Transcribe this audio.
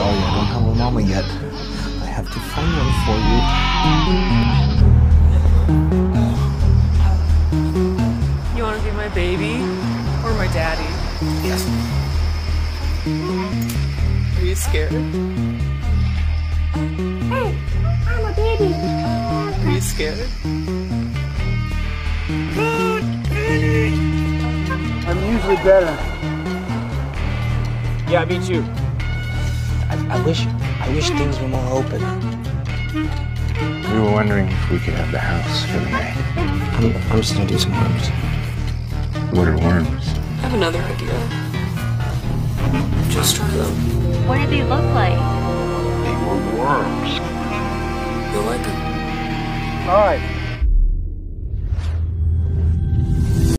sorry I don't have a mama yet. I have to find one for you. You want to be my baby? Or my daddy? Yes. Are you scared? Hey, I'm a baby. Are you scared? I'm usually better. Yeah, me too. I wish things were more open. We were wondering if we could have the house for the night. I'm just gonna do some worms. What are worms? I have another idea. Just try them. What do they look like? They were worms. You'll like them. All right.